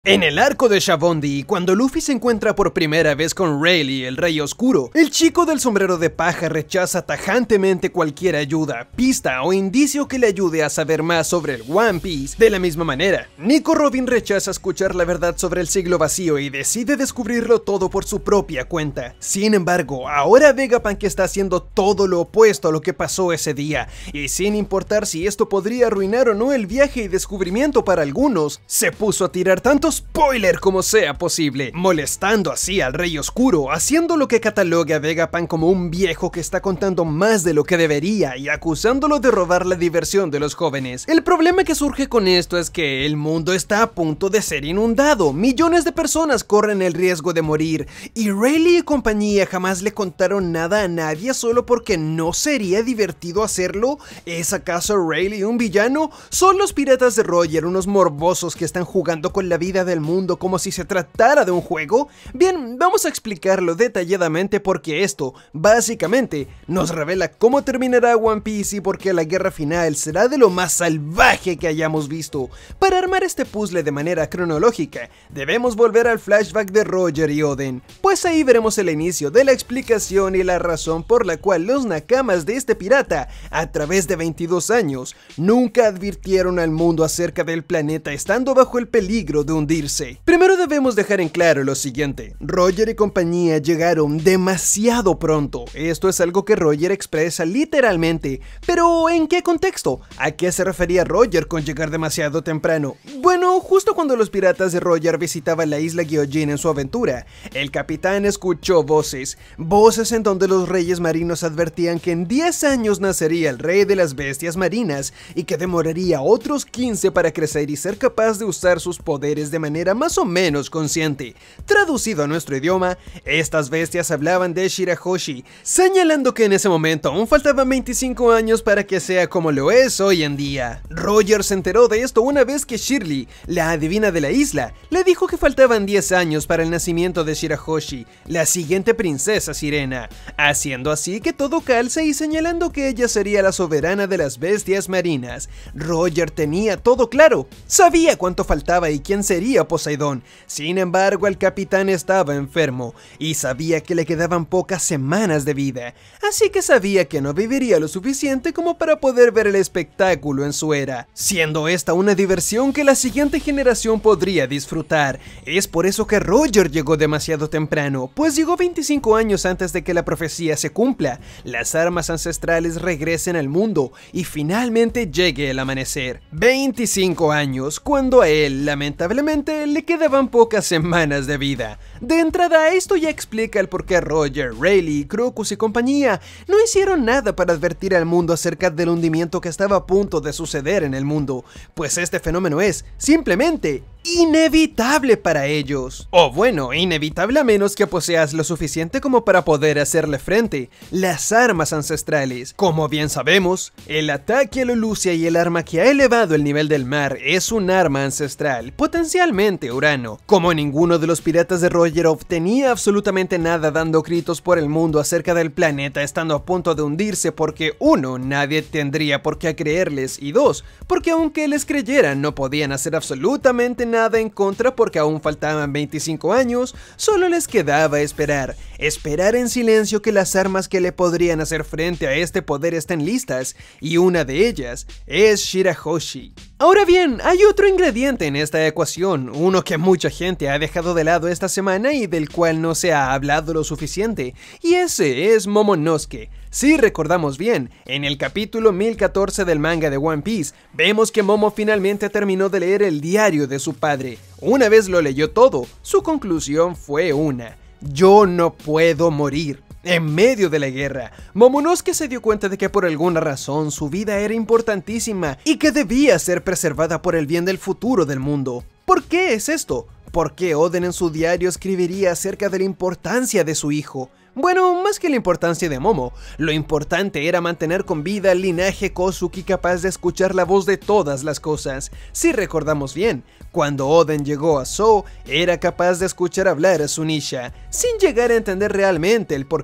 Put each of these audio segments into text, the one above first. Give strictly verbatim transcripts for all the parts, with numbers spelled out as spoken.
En el arco de Shabondi, cuando Luffy se encuentra por primera vez con Rayleigh, el Rey Oscuro, el chico del sombrero de paja rechaza tajantemente cualquier ayuda, pista o indicio que le ayude a saber más sobre el One Piece. De la misma manera, Nico Robin rechaza escuchar la verdad sobre el siglo vacío y decide descubrirlo todo por su propia cuenta. Sin embargo, ahora Vegapunk está haciendo todo lo opuesto a lo que pasó ese día, y sin importar si esto podría arruinar o no el viaje y descubrimiento para algunos, se puso a tirar tanto spoiler como sea posible, molestando así al Rey Oscuro, haciendo lo que cataloga a Vegapunk como un viejo que está contando más de lo que debería y acusándolo de robar la diversión de los jóvenes. El problema que surge con esto es que el mundo está a punto de ser inundado, millones de personas corren el riesgo de morir, y Rayleigh y compañía jamás le contaron nada a nadie solo porque no sería divertido hacerlo. ¿Es acaso Rayleigh un villano? ¿Son los piratas de Roger unos morbosos que están jugando con la vida del mundo como si se tratara de un juego? Bien, vamos a explicarlo detalladamente porque esto, básicamente, nos revela cómo terminará One Piece y por qué la guerra final será de lo más salvaje que hayamos visto. Para armar este puzzle de manera cronológica, debemos volver al flashback de Roger y Oden, pues ahí veremos el inicio de la explicación y la razón por la cual los nakamas de este pirata, a través de veintidós años, nunca advirtieron al mundo acerca del planeta estando bajo el peligro de hundirse. Primero debemos dejar en claro lo siguiente: Roger y compañía llegaron demasiado pronto. Esto es algo que Roger expresa literalmente, pero ¿en qué contexto? ¿A qué se refería Roger con llegar demasiado temprano? Bueno, justo cuando los piratas de Roger visitaban la isla Gyojin en su aventura, el capitán escuchó voces, voces en donde los reyes marinos advertían que en diez años nacería el rey de las bestias marinas y que demoraría otros quince para crecer y ser capaz de usar sus poderes de manera más o menos consciente. Traducido a nuestro idioma, estas bestias hablaban de Shirahoshi, señalando que en ese momento aún faltaban veinticinco años para que sea como lo es hoy en día. Roger se enteró de esto una vez que Shirley, la adivina de la isla, le dijo que faltaban diez años para el nacimiento de Shirahoshi, la siguiente princesa sirena, haciendo así que todo calce y señalando que ella sería la soberana de las bestias marinas. Roger tenía todo claro, sabía cuánto faltaba y quién sería Poseidón. Sin embargo, el capitán estaba enfermo y sabía que le quedaban pocas semanas de vida, así que sabía que no viviría lo suficiente como para poder ver el espectáculo en su era, siendo esta una diversión que la siguiente generación podría disfrutar. Es por eso que Roger llegó demasiado temprano, pues llegó veinticinco años antes de que la profecía se cumpla, las armas ancestrales regresen al mundo y finalmente llegue el amanecer. veinticinco años, cuando a él, lamentablemente, le quedaban pocas semanas de vida. De entrada, esto ya explica el por qué Roger, Rayleigh, Crocus y compañía no hicieron nada para advertir al mundo acerca del hundimiento que estaba a punto de suceder en el mundo, pues este fenómeno es, simplemente, inevitable para ellos. O bueno, inevitable a menos que poseas lo suficiente como para poder hacerle frente: las armas ancestrales. Como bien sabemos, el ataque a Lulusia y el arma que ha elevado el nivel del mar es un arma ancestral, potencialmente Urano. Como ninguno de los piratas de Roger obtenía absolutamente nada dando gritos por el mundo acerca del planeta estando a punto de hundirse porque uno, nadie tendría por qué creerles, y dos, porque aunque les creyeran no podían hacer absolutamente nada en contra porque aún faltaban veinticinco años, solo les quedaba esperar, esperar en silencio que las armas que le podrían hacer frente a este poder estén listas, y una de ellas es Shirahoshi. Ahora bien, hay otro ingrediente en esta ecuación, uno que mucha gente ha dejado de lado esta semana y del cual no se ha hablado lo suficiente, y ese es Momonosuke. Si recordamos bien, en el capítulo mil catorce del manga de One Piece, vemos que Momo finalmente terminó de leer el diario de su padre. Una vez lo leyó todo, su conclusión fue una: yo no puedo morir. En medio de la guerra, Momonosuke se dio cuenta de que por alguna razón su vida era importantísima y que debía ser preservada por el bien del futuro del mundo. ¿Por qué es esto? ¿Por qué Oden en su diario escribiría acerca de la importancia de su hijo? Bueno, más que la importancia de Momo, lo importante era mantener con vida el linaje Kozuki capaz de escuchar la voz de todas las cosas. Si recordamos bien, cuando Oden llegó a Zou, era capaz de escuchar hablar a Zunisha, sin llegar a entender realmente el porqué.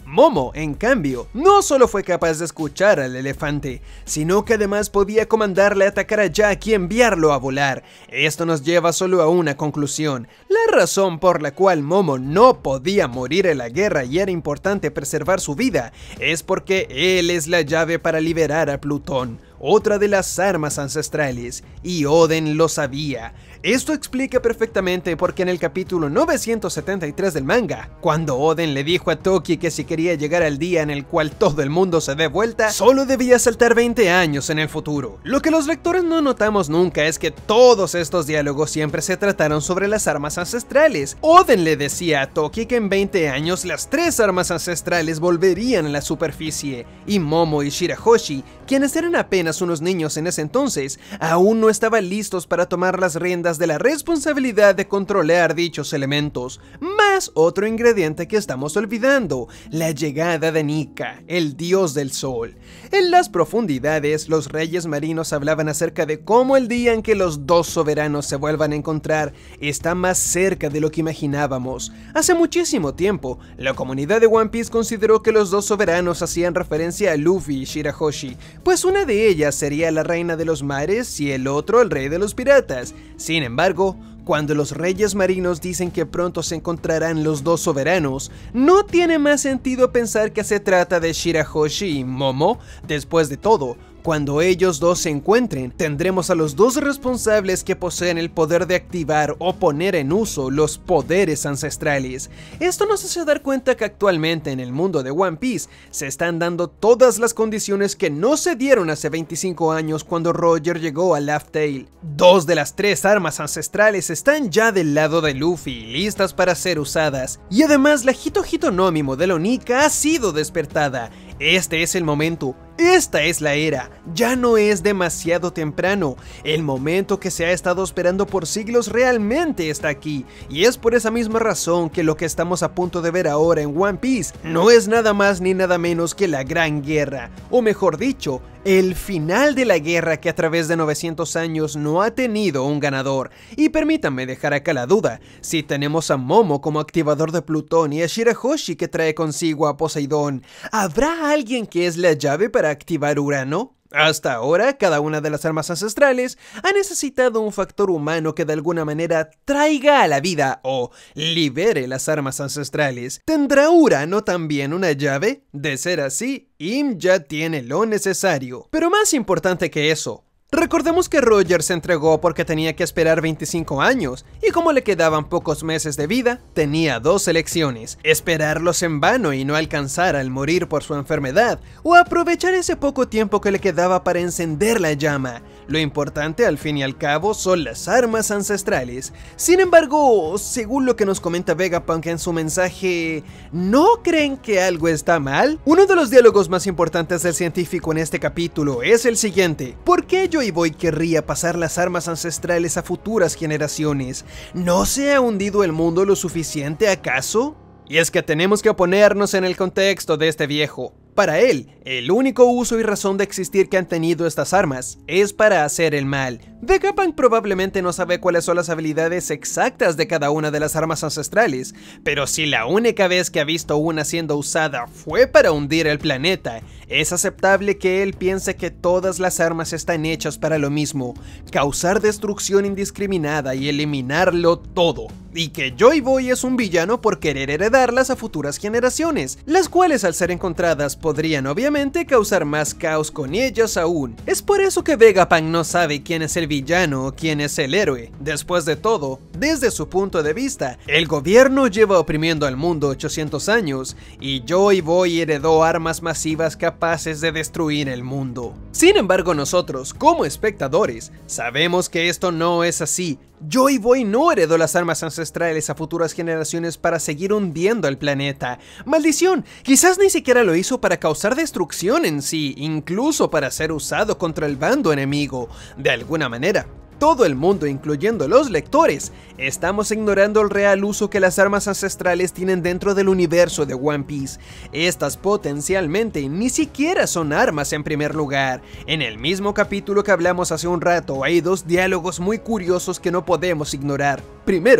Momo, en cambio, no solo fue capaz de escuchar al elefante, sino que además podía comandarle a atacar a Jack y enviarlo a volar. Esto nos lleva solo a una conclusión: la razón por la cual Momo no podía morir en la guerra y era importante preservar su vida es porque él es la llave para liberar a Plutón, otra de las armas ancestrales, y Oden lo sabía. Esto explica perfectamente por qué en el capítulo novecientos setenta y tres del manga, cuando Oden le dijo a Toki que si quería llegar al día en el cual todo el mundo se dé vuelta, solo debía saltar veinte años en el futuro. Lo que los lectores no notamos nunca es que todos estos diálogos siempre se trataron sobre las armas ancestrales. Oden le decía a Toki que en veinte años las tres armas ancestrales volverían a la superficie, y Momo y Shirahoshi, quienes eran apenas unos niños en ese entonces, aún no estaban listos para tomar las riendas de la responsabilidad de controlar dichos elementos. Más otro ingrediente que estamos olvidando: la llegada de Nika, el dios del sol. En las profundidades, los reyes marinos hablaban acerca de cómo el día en que los dos soberanos se vuelvan a encontrar está más cerca de lo que imaginábamos. Hace muchísimo tiempo, la comunidad de One Piece consideró que los dos soberanos hacían referencia a Luffy y Shirahoshi, pues una de ellas sería la reina de los mares y el otro el rey de los piratas. Sin embargo, cuando los reyes marinos dicen que pronto se encontrarán los dos soberanos, no tiene más sentido pensar que se trata de Shirahoshi y Momo. Después de todo, cuando ellos dos se encuentren, tendremos a los dos responsables que poseen el poder de activar o poner en uso los poderes ancestrales. Esto nos hace dar cuenta que actualmente en el mundo de One Piece se están dando todas las condiciones que no se dieron hace veinticinco años cuando Roger llegó a Laugh Tale. Dos de las tres armas ancestrales están ya del lado de Luffy, listas para ser usadas, y además la Hito Hito no Mi modelo Nika ha sido despertada. Este es el momento, esta es la era, ya no es demasiado temprano, el momento que se ha estado esperando por siglos realmente está aquí, y es por esa misma razón que lo que estamos a punto de ver ahora en One Piece no es nada más ni nada menos que la Gran Guerra, o mejor dicho, el final de la guerra que a través de novecientos años no ha tenido un ganador. Y permítanme dejar acá la duda: si tenemos a Momo como activador de Plutón y a Shirahoshi que trae consigo a Poseidón, ¿habrá alguien que es la llave para activar Urano? Hasta ahora, cada una de las armas ancestrales ha necesitado un factor humano que de alguna manera traiga a la vida o libere las armas ancestrales. ¿Tendrá Urano también una llave? De ser así, Im ya tiene lo necesario. Pero más importante que eso, recordemos que Roger se entregó porque tenía que esperar veinticinco años, y como le quedaban pocos meses de vida, tenía dos elecciones: esperarlos en vano y no alcanzar al morir por su enfermedad, o aprovechar ese poco tiempo que le quedaba para encender la llama. Lo importante al fin y al cabo son las armas ancestrales. Sin embargo, según lo que nos comenta Vegapunk en su mensaje, ¿no creen que algo está mal? Uno de los diálogos más importantes del científico en este capítulo es el siguiente: ¿por qué Joy Boy querría pasar las armas ancestrales a futuras generaciones? ¿No se ha hundido el mundo lo suficiente acaso? Y es que tenemos que ponernos en el contexto de este viejo. Para él, el único uso y razón de existir que han tenido estas armas es para hacer el mal. Vegapunk probablemente no sabe cuáles son las habilidades exactas de cada una de las armas ancestrales, pero si la única vez que ha visto una siendo usada fue para hundir el planeta, es aceptable que él piense que todas las armas están hechas para lo mismo: causar destrucción indiscriminada y eliminarlo todo. Y que Joy Boy es un villano por querer heredarlas a futuras generaciones, las cuales al ser encontradas podrían obviamente causar más caos con ellas aún. Es por eso que Vegapunk no sabe quién es el villano o quién es el héroe. Después de todo, desde su punto de vista, el gobierno lleva oprimiendo al mundo ochocientos años, y Joy Boy heredó armas masivas capaces de destruir el mundo. Sin embargo, nosotros, como espectadores, sabemos que esto no es así. Joy Boy no heredó las armas ancestrales a futuras generaciones para seguir hundiendo el planeta. ¡Maldición! Quizás ni siquiera lo hizo para causar destrucción en sí, incluso para ser usado contra el bando enemigo. De alguna manera, todo el mundo, incluyendo los lectores, estamos ignorando el real uso que las armas ancestrales tienen dentro del universo de One Piece. Estas potencialmente ni siquiera son armas en primer lugar. En el mismo capítulo que hablamos hace un rato, hay dos diálogos muy curiosos que no podemos ignorar. Primero,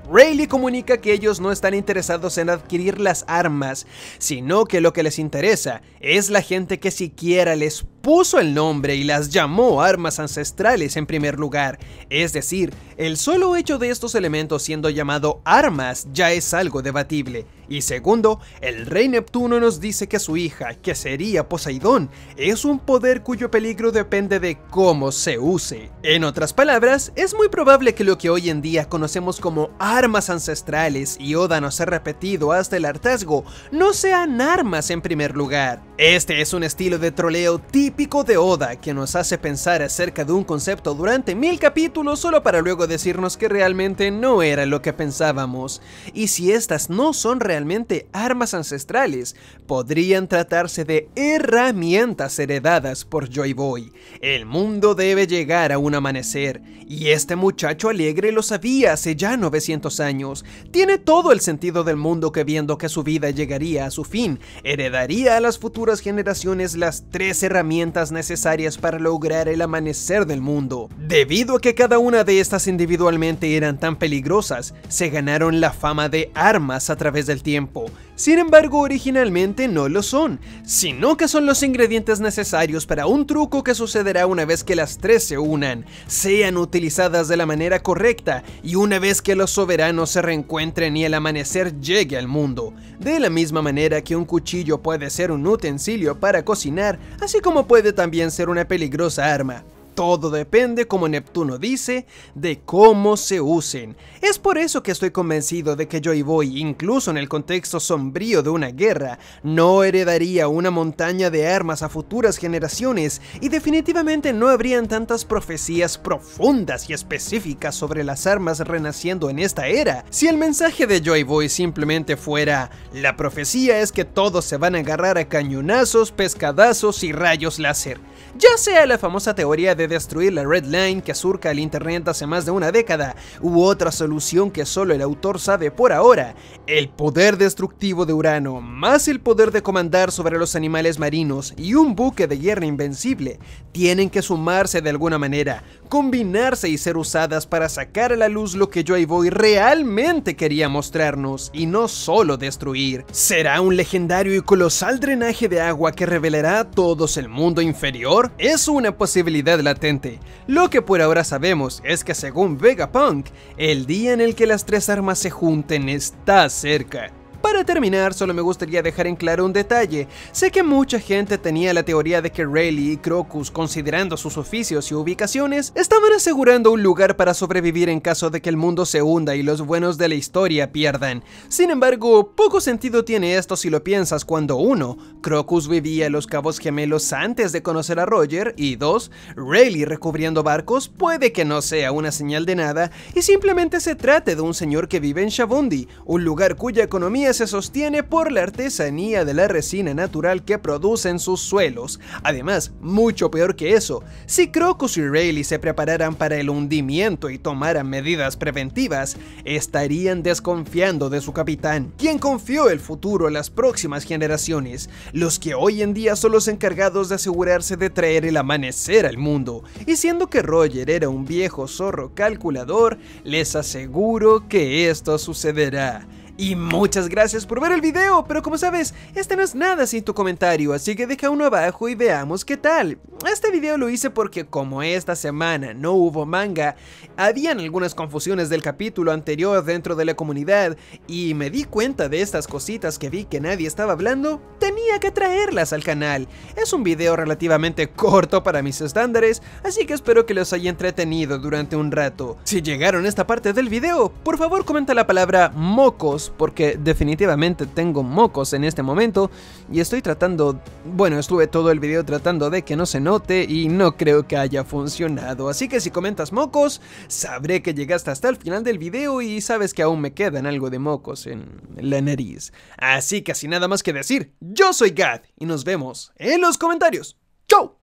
Rayleigh comunica que ellos no están interesados en adquirir las armas, sino que lo que les interesa es la gente que siquiera les puso el nombre y las llamó armas ancestrales en primer lugar. Es decir, el solo hecho de estos elementos siendo llamado armas ya es algo debatible. Y segundo, el rey Neptuno nos dice que su hija, que sería Poseidón, es un poder cuyo peligro depende de cómo se use. En otras palabras, es muy probable que lo que hoy en día conocemos como armas ancestrales, y Oda nos ha repetido hasta el hartazgo, no sean armas en primer lugar. Este es un estilo de troleo típico de Oda que nos hace pensar acerca de un concepto durante mil capítulos solo para luego decirnos que realmente no era lo que pensábamos. Y si estas no son realmente armas ancestrales, podrían tratarse de herramientas heredadas por Joy Boy. El mundo debe llegar a un amanecer, y este muchacho alegre lo sabía hace ya novecientos años. Tiene todo el sentido del mundo que, viendo que su vida llegaría a su fin, heredaría a las futuras generaciones las tres herramientas necesarias para lograr el amanecer del mundo. Debido a que cada una de estas individualmente eran tan peligrosas, se ganaron la fama de armas a través del tiempo. Sin embargo, originalmente no lo son, sino que son los ingredientes necesarios para un truco que sucederá una vez que las tres se unan, sean utilizadas de la manera correcta y una vez que los soberanos se reencuentren y el amanecer llegue al mundo. De la misma manera que un cuchillo puede ser un utensilio para cocinar, así como puede también ser una peligrosa arma. Todo depende, como Neptuno dice, de cómo se usen. Es por eso que estoy convencido de que Joy Boy, incluso en el contexto sombrío de una guerra, no heredaría una montaña de armas a futuras generaciones, y definitivamente no habrían tantas profecías profundas y específicas sobre las armas renaciendo en esta era, si el mensaje de Joy Boy simplemente fuera: la profecía es que todos se van a agarrar a cañonazos, pescadazos y rayos láser. Ya sea la famosa teoría de destruir la Red Line que surca el internet hace más de una década, u otra solución que solo el autor sabe por ahora, el poder destructivo de Urano, más el poder de comandar sobre los animales marinos y un buque de guerra invencible, tienen que sumarse de alguna manera, combinarse y ser usadas para sacar a la luz lo que Joy Boy realmente quería mostrarnos, y no solo destruir. ¿Será un legendario y colosal drenaje de agua que revelará a todos el mundo inferior? Es una posibilidad latente. Lo que por ahora sabemos es que, según Vegapunk, el día en el que las tres armas se junten está cerca. Para terminar, solo me gustaría dejar en claro un detalle. Sé que mucha gente tenía la teoría de que Rayleigh y Crocus, considerando sus oficios y ubicaciones, estaban asegurando un lugar para sobrevivir en caso de que el mundo se hunda y los buenos de la historia pierdan. Sin embargo, poco sentido tiene esto si lo piensas cuando uno, Crocus vivía en los Cabos Gemelos antes de conocer a Roger, y dos, Rayleigh recubriendo barcos puede que no sea una señal de nada y simplemente se trate de un señor que vive en Shabondi, un lugar cuya economía se sostiene por la artesanía de la resina natural que producen sus suelos. Además, mucho peor que eso, si Crocus y Rayleigh se prepararan para el hundimiento y tomaran medidas preventivas, estarían desconfiando de su capitán, quien confió el futuro a las próximas generaciones, los que hoy en día son los encargados de asegurarse de traer el amanecer al mundo. Y siendo que Roger era un viejo zorro calculador, les aseguro que esto sucederá. Y muchas gracias por ver el video, pero como sabes, este no es nada sin tu comentario, así que deja uno abajo y veamos qué tal. Este video lo hice porque como esta semana no hubo manga, habían algunas confusiones del capítulo anterior dentro de la comunidad, y me di cuenta de estas cositas que vi que nadie estaba hablando, tenía que traerlas al canal. Es un video relativamente corto para mis estándares, así que espero que los haya entretenido durante un rato. Si llegaron a esta parte del video, por favor comenta la palabra mocos, porque definitivamente tengo mocos en este momento y estoy tratando, bueno, estuve todo el video tratando de que no se note y no creo que haya funcionado, así que si comentas mocos, sabré que llegaste hasta el final del video y sabes que aún me quedan algo de mocos en la nariz. Así que sin nada más que decir, yo soy Gad y nos vemos en los comentarios. ¡Chau!